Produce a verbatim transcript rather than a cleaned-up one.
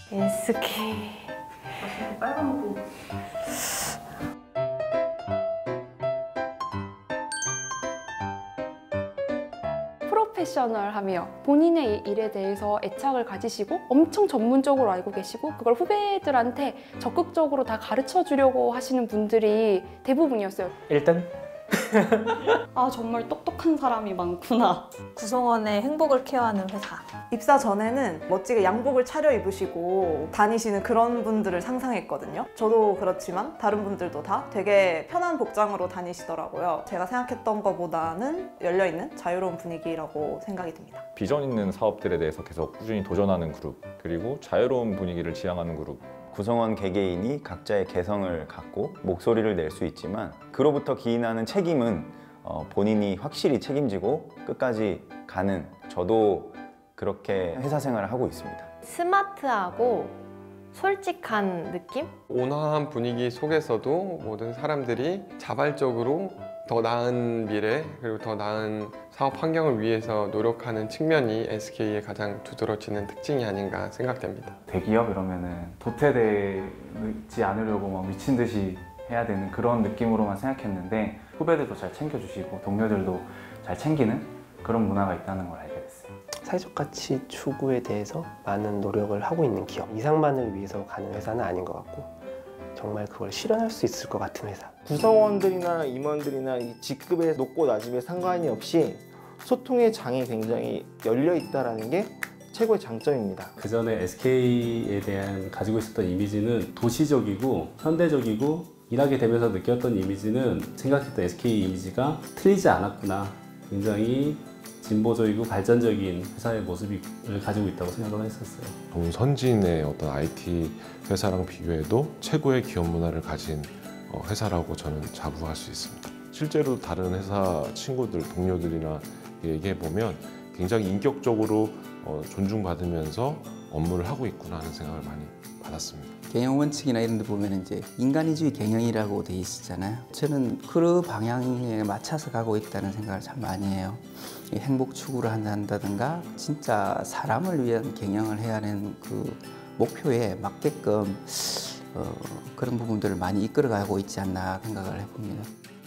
에스케이. 빨간 거. 프로페셔널하며 본인의 일에 대해서 애착을 가지시고 엄청 전문적으로 알고 계시고 그걸 후배들한테 적극적으로 다 가르쳐 주려고 하시는 분들이 대부분이었어요. 일단 아, 정말 똑똑한 사람이 많구나. 구성원의 행복을 케어하는 회사. 입사 전에는 멋지게 양복을 차려입으시고 다니시는 그런 분들을 상상했거든요. 저도 그렇지만 다른 분들도 다 되게 편한 복장으로 다니시더라고요. 제가 생각했던 것보다는 열려있는 자유로운 분위기라고 생각이 듭니다. 비전 있는 사업들에 대해서 계속 꾸준히 도전하는 그룹, 그리고 자유로운 분위기를 지향하는 그룹. 구성원 개개인이 각자의 개성을 갖고 목소리를 낼 수 있지만 그로부터 기인하는 책임은 어, 본인이 확실히 책임지고 끝까지 가는, 저도 그렇게 회사 생활을 하고 있습니다. 스마트하고 솔직한 느낌? 온화한 분위기 속에서도 모든 사람들이 자발적으로 더 나은 미래 그리고 더 나은 사업 환경을 위해서 노력하는 측면이 에스케이의 가장 두드러지는 특징이 아닌가 생각됩니다. 대기업 이러면은 도태되지 않으려고 막 미친 듯이 해야 되는 그런 느낌으로만 생각했는데 후배들도 잘 챙겨주시고 동료들도 잘 챙기는 그런 문화가 있다는 걸 알게 됐어요. 사회적 가치 추구에 대해서 많은 노력을 하고 있는 기업. 이상만을 위해서 가는 회사는 아닌 것 같고 정말 그걸 실현할 수 있을 것 같은 회사. 구성원들이나 임원들이나 이 직급의 높고 낮음에 상관이 없이 소통의 장이 굉장히 열려 있다는 게 최고의 장점입니다. 그 전에 에스케이에 대한 가지고 있었던 이미지는 도시적이고 현대적이고 일하게 되면서 느꼈던 이미지는 생각했던 에스케이 이미지가 틀리지 않았구나. 굉장히 진보적이고 발전적인 회사의 모습을 가지고 있다고 생각을 했었어요. 전 선진의 어떤 아이티 회사랑 비교해도 최고의 기업 문화를 가진 회사라고 저는 자부할 수 있습니다. 실제로 다른 회사 친구들, 동료들이나 얘기해보면 굉장히 인격적으로 존중받으면서 업무를 하고 있구나 하는 생각을 많이 받았습니다. 경영 원칙이나 이런 데 보면 이제 인간위주의 경영이라고 돼 있잖아요. 저는 그 방향에 맞춰서 가고 있다는 생각을 참 많이 해요. 행복 추구를 한다든가 진짜 사람을 위한 경영을 해야 하는 그 목표에 맞게끔 어, 그런 부분들을 많이 이끌어가고 있지 않나 생각을 해봅니다.